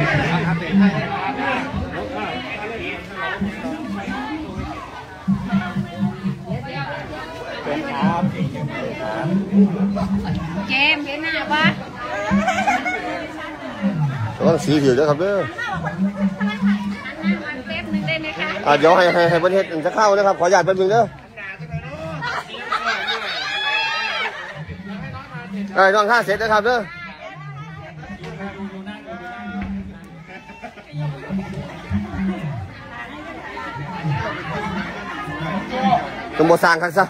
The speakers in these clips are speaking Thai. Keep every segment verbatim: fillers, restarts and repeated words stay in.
เจมเห็นหน้าปะต้องสีผิวด้วยครับเด้ออ่าเดี๋ยวให้ให้ให้ประเทศจะเข้านะครับขออนุญาตเป็นมึงเด้อไอ้ต้องค่าเสร็จนะครับเด้อต้องบสร้างกันซะ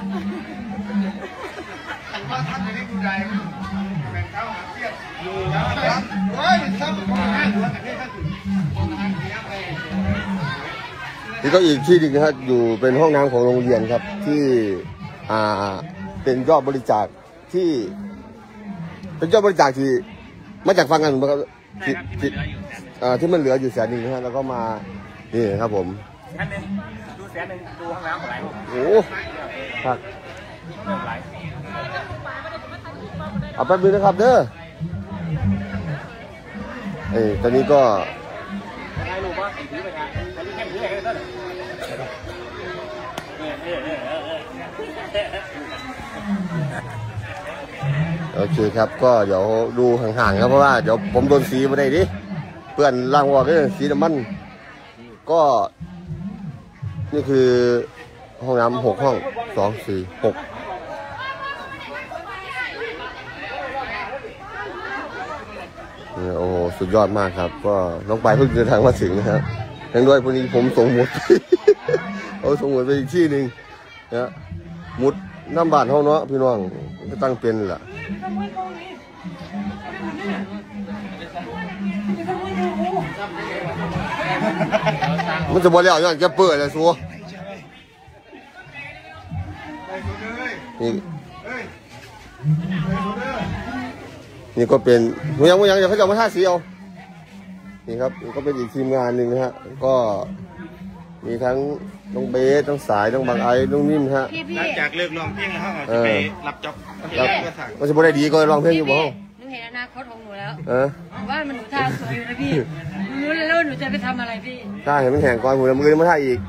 นี่ก็อีกที่หนึ่งนะครับอยู่เป็นห้องน้ำของโรงเรียนครับที่อ่าเป็นยอดบริจาคที่เป็นยอดบริจาคที่มาจากฟังกันนะครับที่ที่อ่าที่มันเหลืออยู่แสนหนึ่งนะฮะแล้วก็มานี่ครับผมแสนหนึ่งดูแสนหนึ่งดูห้องน้ำของไหนโอ้ครับเอาแป๊บนึงนะครับเด้อเอ้ตอนนี้ก็โอเคครับก็เดี๋ยวดูห่างๆครับเพราะว่าเดี๋ยวผมโดนสีมาได้ดิเพื่อนล่างวอลด้วยสีน้ำมันก็นี่คือห้องน้ำหกห้องสองสี่หกโอ้โหสุดยอดมากครับก็น้องปายเพิ่งเดินทางมาถึงนะครับทั้งด้วยพอดีผมส่งหมุดเอาส่งหมุดไปอีกที่หนึ่งนะหมุดน้ำบาดห้องเนาะพี่น้องก็ตั้งเป็นแหละมันจะบอลแล้วย้อนแกเปิดเลยสัวนี่นี่ก็เป็นมันยังมันยังเขาจะมาท่าสีเอานี่ครับก็เป็นอีกทีมงานหนึ่งนะฮะก็มีทั้งน้องเบสน้องสายน้องบางไอ้น้องนิ่มฮะหลังจากเลิกร้องเพลงแล้วจะไปรับจ็อบมันจะบ่ได้ดีก็ร้องเพลงอยู่บ้างหนูเห็นอนาคตของหนูแล้วเออว่ามันหนูท่าสวยอยู่นะพี่รู้แล้วหนูจะไปทำอะไรพี่ท่าเห็นมันแข่งก่อนหมูแล้วมือมาท่าอีก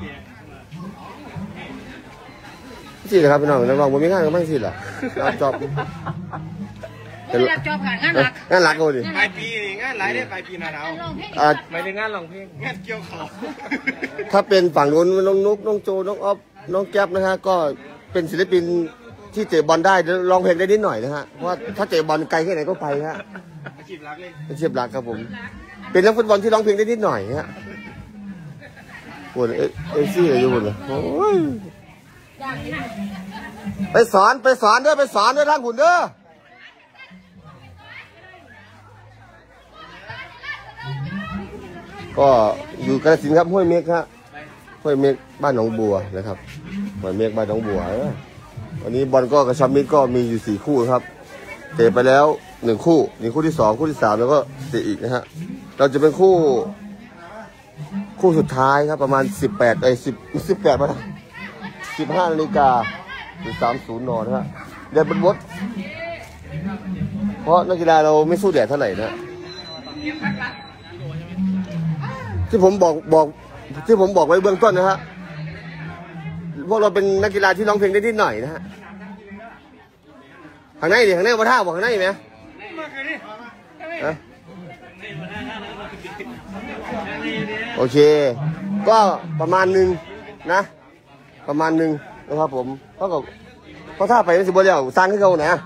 สิเลยครับพี่น้องนักร้องผมมีงานก็ไม่สิล่ะรับจ็อบไม่รับจ็อบค่ะงานหลักงานหลักก็ดิปลายปีงานหลายได้ปลายปีหน้าหนาวอ่าไม่ได้งานร้องเพลงงานเกี่ยวเขาถ้าเป็นฝั่งนู้นน้องนุ๊กน้องโจน้องอ๊อฟน้องแก๊ปนะฮะก็เป็นศิลปินที่เตะบอลได้ร้องเพลงได้นิดหน่อยนะฮะเพราะว่าถ้าเตะบอลไกลแค่ไหนก็ไปฮะอาชีพหลักเลยอาชีพหลักครับผมเป็นนักฟุตบอลที่ร้องเพลงได้นิดหน่อยฮะปวดเอซี่อะไรอยู่บนเลยโอ้ยไปสอนไปสอนเด้อไปสอนเด้อทางหุ่นเด้อก็อยู่กาฬสินธุ์ครับห้วยเมฆฮะห้วยเมฆบ้านหนองบัวนะครับห้วยเมฆบ้านหนองบัววันนี้บอลก็กระชับมิตรก็มีอยู่สี่คู่ครับเตะไปแล้วหนึ่งคู่นี่คู่ที่สองคู่ที่สามแล้วก็เตะอีกนะฮะเราจะเป็นคู่คู่สุดท้ายครับประมาณสิบแปดไอ้สิบสิบแปดมาสิบห้านาฬิกาถึงสามศูนย์นอนฮะเดี๋ยวเป็นวดเพราะนักกีฬาเราไม่สู้แดดเท่าไหร่นะที่ผมบอกบอกที่ผมบอกไว้เบื้องต้นนะฮะพวกเราเป็นนักกีฬาที่ร้องเพลงได้นิดหน่อยนะฮะข้างในดิข้างในมาท่าบอกข้างในไหมโอเคก็ประมาณหนึ่งนะประมาณหนึ่งนะครับผมเพราะกับเพราะถ้าไปสิบวันเดียวสร้างขึ้นเขานะ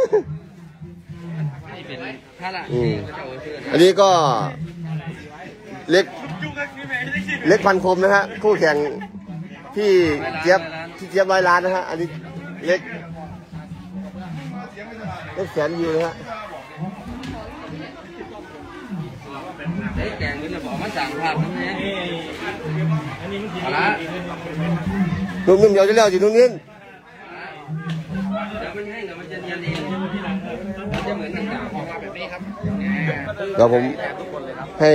อันนี้ก็เล็กเล็กพันคมนะฮะคู่แข่งที่เจี๊ยบที่เจี๊ยบร้อยล้านนะฮะอันนี้เล็กเล็กแสนวิวนะฮะเล็กแกงนี่เราบอกมาสั่งภาพนะเนี่ยนุ่มนิ่มเดี๋ยวจะเลี้ยวจีนุ่มนิ่มมันแห้งมันจะเนียนเองมันจะเหมือนกันแบบนี้ครับเดี๋ยวผมให้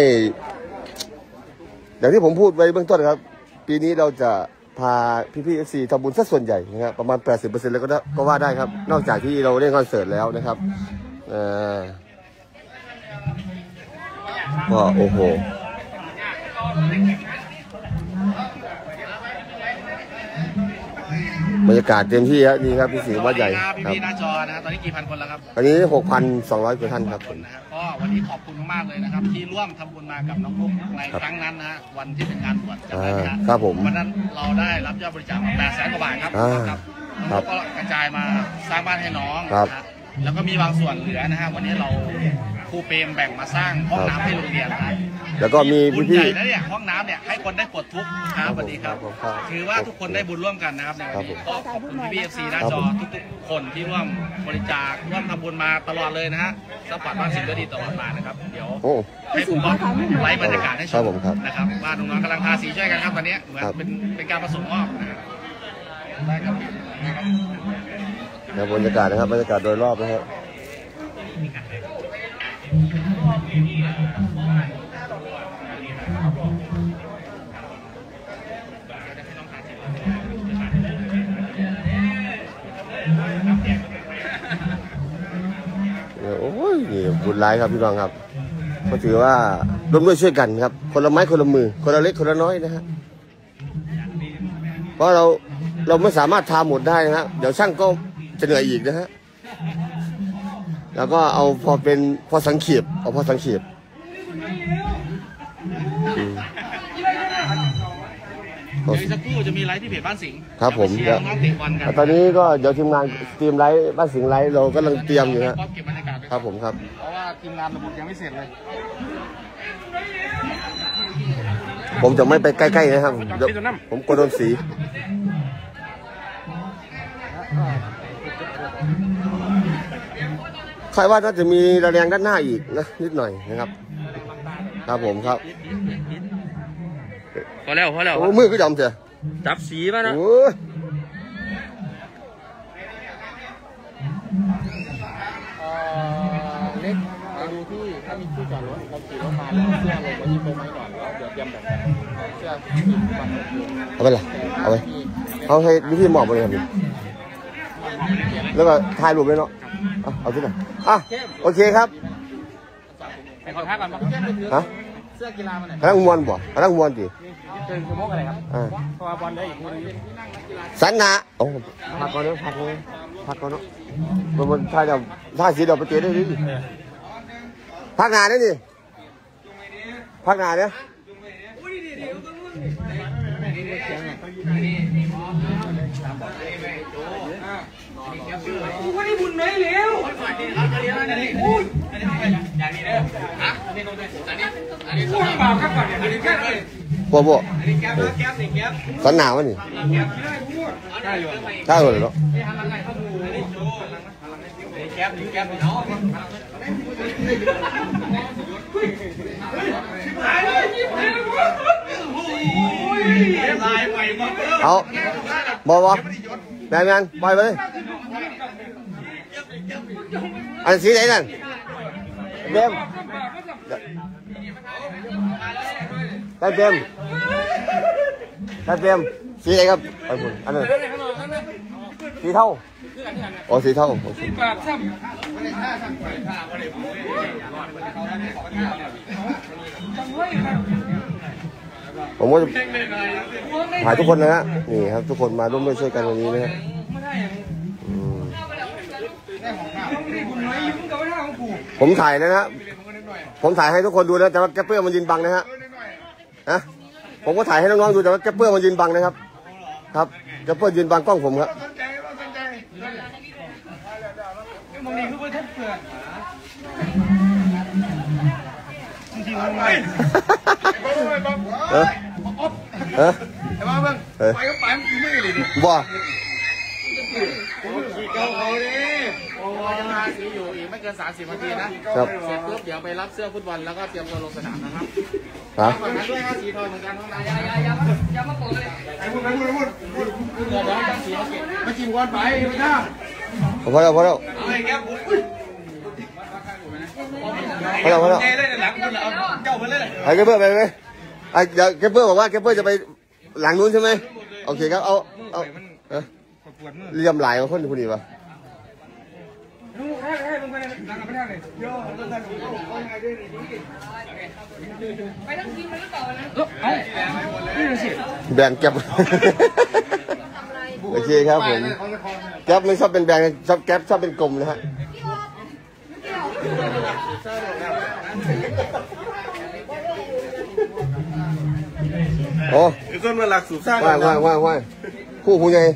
อย่างที่ผมพูดไว้เบื้องต้นครับปีนี้เราจะพาพี่ๆเอฟซีทำบุญสักส่วนใหญ่นะครับประมาณ แปดสิบเปอร์เซ็นต์ แล้วก็ก็ว่าได้ครับนอกจากที่เราเล่นคอนเสิร์ตแล้วนะครับก็โอ้โหบรรยากาศเต็มที่ครับนี่ครับพี่สิงห์วัดใหญ่ครับพี่ๆหน้าจอนะฮะตอนนี้กี่พันคนแล้วครับอันนี้ หกพันสองร้อย กว่าท่านครับนะครับก็วันนี้ขอบคุณมากๆเลยนะครับที่ร่วมทำบุญมากับน้องปุ๊กในครั้งนั้นนะฮะวันที่เป็นงานบวชจำได้ไหมฮะครับผมวันนั้นเราได้รับยอดบริจาคมาแปดแสนกว่าบาทครับอ่าครับน้องปุ๊กก็กระจายมาสร้างบ้านให้น้องครับนะฮะแล้วก็มีบางส่วนเหลือนะฮะวันนี้เราครูเปรมแบ่งมาสร้างห้องน้ำให้โรงเรียนนะครับแล้วก็มีบุญพี่ใหญ่นะเนี่ยห้องน้ำเนี่ยให้คนได้ปลดทุกข์ครับสวัสดีครับครับผมครับถือว่าทุกคนได้บุญร่วมกันนะครับในวันนี้ก็ขอบคุณพี่เอฟซีหน้าจอทุกๆคนที่ร่วมบริจาคร่วมทำบุญมาตลอดเลยนะฮะซัพพอร์ตบ้านสิ่งดีตลอดมานะครับเดี๋ยวโอ้ให้ผมก็ไลฟ์บรรยากาศให้ชครับมผมครับนะครับบ้านน้องๆกำลังทาสีช่วยกันครับตอนนี้เหมือนครับเป็นเป็นการผสมอ้อมนะครับได้ครับแล้วบรรยากาศนะครับบรรยากาศโดยรอบนะครับโอ้ยนี่บุญร้ายครับพี่น้องครับก็ถือว่าร่วมด้วยช่วยกันครับคนละไม้คนละมือคนละเล็กคนละน้อยนะฮะเพราะเราเราไม่สามารถทำหมดได้นะฮะเดี๋ยวช่างก็จะเหนื่อยอีกนะฮะแล้วก็เอาพอเป็นพอสังเขปเอาพอสังเขปอืมเดี๋ยวอีกสักครู่จะมีไลฟ์ที่เพจบ้านสิงห์ครับผมเชียร์น้องๆเตะบอลกันตอนนี้ก็เดี๋ยวทีมงานทีมไลฟ์บ้านสิงห์ไลฟ์เรากำลังเตรียมอยู่ฮะป๊อปเก็บบรรยากาศไว้ครับผมครับเพราะว่าทีมงานระบบยังไม่เสร็จเลยผมจะไม่ไปใกล้ๆนะครับเดี๋ยวผมกลัวโดนสีใครว่าน่าจะมีระแนงด้านหน้าอีกนะนิดหน่อยนะครับ ครับผมครับพอแล้วพอแล้วโอ้มือก็ยอมเถอะจับสีมานะโอ้ยเล็กไปดูที่ถ้ามีที่จอดรถเราขี่รถมาแล้วเสื้อลงไว้ที่โต๊ะไม้ก่อนแล้วเดี๋ยวเตรียมแบบเสื้อที่ฟันเอาไปละเอาไปเอาให้พี่หมอบไปเลยครับแล้วก็ถ่ายรูปเลยเนาะเอาเอาที่ไหนอ่ะโอเคครับไปขอท้าก่อนมาเพื่อนไปถือฮะเสื้อกีฬามาหน่อยพนักมวนบ่พนักมวนจีเติมสมกอะไรครับอ่าเพราะว่าบอลได้อีกคนนึงสันนาโอ้พักก่อนเนาะพักก่อนพักก่อนเนาะมันมันถ่ายเดี๋ยวถ่ายสีเดี๋ยวไปเจอได้ดิพักนานนี่นี่พักนานเนี่ยวันนี้บุญไหมเร็วพวกพวกสันหนาวะนี่ใช่เลยเนาะเอาบอบอแมนแมนปล่อยไปเลยอันสีไหนนั่นเบมได้เบมได้เบมสีไหนครับอันนั้นอันนั้นสีเท่าอ๋อสีเท่าผมว่าถ่ายทุกคนนะฮะนี่ครับทุกคนมาร่วมด้วยช่วยกันวันนี้นะฮะผมถ่ายนะฮะผมถ่ายให้ทุกคนดูนะแต่ว่าแกปเปอร์มันยืนบังนะฮะนะผมก็ถ่ายให้น้องๆดูแต่ว่าแกปเปอร์มันยืนบังนะครับครับแกปเปอร์ยืนบังกล้องผมครับเออเออแต่ว่าเบิ่งเออไปก็ไปมันคือไม่เลยดิบ่ขี่เกาเขาดิโอ้ยยังราศีอยู่อีกไม่เกินสามสิบนาทีนะครับ เสร็จปุ๊บเดี๋ยวไปรับเสื้อฟุตบอลแล้วก็เตรียมตัวลงสนามนะครับครับเหมือนกันด้วยครับสีทองเหมือนกันห้องน้ำยายายามาอยามาโกรธเลยไอ้พูดไอ้พูดไอ้พูดพูดพูดเดี๋ยวเดี๋ยวตั้งสีมาเก็บมาจิ้มก้อนไปอยู่หน้าพอแล้วพอแล้วเอาไอ้แก้วปุ๊บพอแล้วพอแล้วเจ๊เลยหลังคุณเอาเจ้าไปเลยไอ้แกปเปอร์ไปไหมไอ้เดี๋ยวแกปเปอร์บอกว่าแกปเปอร์จะไปหลังนู้นใช่ไหมโอเคครับเอาเอาเออเรียมหลายของคนคนนี้ปะไปทั้งทีมมันหรือเปล่านะเอ้านี่เลยสิแบรนด์แก๊ปโอเคครับผมแก๊ปไม่ชอบเป็นแบรนด์ชอบแก๊ปชอบเป็นกลมนะฮะโอ้คือต้นมาหลักสูบสร้างว่างว่างว่างว่างคู่หูใหญ่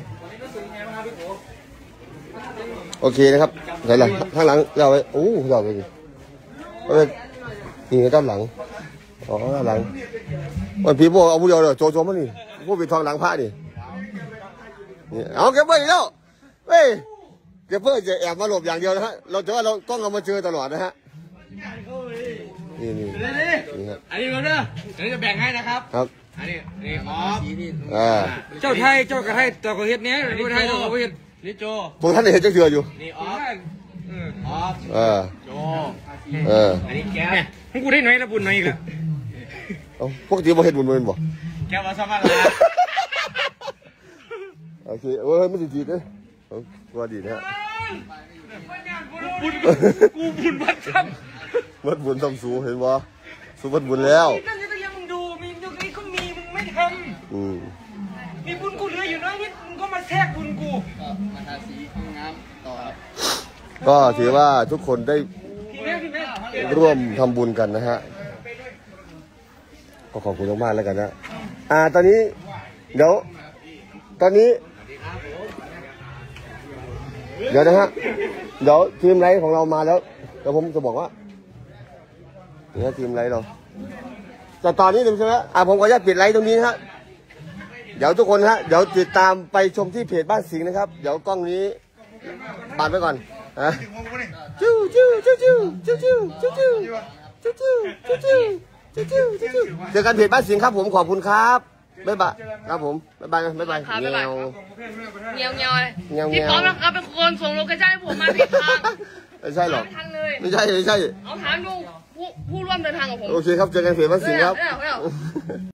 โอเคนะครับไหนล่ะข้างหลังเราไปโอ้เราไปดิเอ้ยนี่ด้านหลังอ๋อด้านหลังวันพี่โบเอาผู้เดียวเลยโจโจมันนี่พวกปิดทองหลังพระดิเอาเก็บไว้แล้วเฮ้ยเก็บเพื่อจะแอบมาหลบอย่างเดียวนะฮะเราจะว่าเราต้องเอามาเจอตลอดนะฮะนี่นี่นี่ครับอันนี้เราเด้อเดี๋ยวจะแบ่งให้นะครับครับอันนี้นี่ออฟอ่าเจ้าไทยเจ้ากระไทยตัวกระเฮ็ดเนี้ยเจ้าไทยตัวกระเฮ็ดนี่โจพวกท่านเห็นจะเถื่ออยู่นี่ออฟออฟเออโจเอออันนี้แก้วให้กูได้หน่อยละบุญหน่อยอีกละเอาพวกที่บ่เห็นบุญมันบ่แก้วมาสมัครละโอเคเอ้ยไม่ดีดีเลยเอาว่าดีนะฮะบุญกูบุญวัดครับวัดบุญทำสูเห็นบ่สูวัดบุญแล้วนั่นจะยังมึงดูมีตรงนี้ก็มีมึงไม่ทอืมำมีบุญกูเหลืออยู่น้อยนิดมึงก็มาแทรกบุญกูก็ถือว่าทุกคนได้พี่แม่พี่แม่ร่วมทำบุญกันนะฮะก็ขอบคุณมากๆแล้วกันนะอ่าตอนนี้เดี๋ยวตอนนี้เดี๋ยวนะฮะเดี๋ยวทีมไลฟ์ของเรามาแล้วเดี๋ยวผมจะบอกว่าเนี่ยทีมไลฟ์เราแต่ตอนนี้ใช่ไหมอ่าผมขออนุญาตปิดไลฟ์ตรงนี้นะฮะเดี๋ยวทุกคนฮะเดี๋ยวติดตามไปชมที่เพจบ้านสิงห์นะครับเดี๋ยวกล้องนี้ปาดไว้ก่อนนะจิ้วจิ้วจิ้วจิ้วจิ้วจิ้วจิ้วจิ้วจิ้วจิ้วจิ้วจิ้วจิ้วจิ้วจิ้วเจอกันเพจบ้านสิงห์ครับผมขอบคุณครับบ๊ายบายครับผมบ๊ายบายบ๊ายบายเงี้ยวเงียวเงียวเลยเงียวพี่เงียวพร้อมนะครับเป็นคนส่งโลเคชั่นให้ผมมาผิดทางไม่ใช่หรอกทันเลยไม่ใช่ไม่ใช่เอาถามดูผู้ผู้ร่วมเดินทางกับผมโอเคครับเจอกันเพจบ้านสิงห์ครับไม่เอาไม่เอาไม่เอา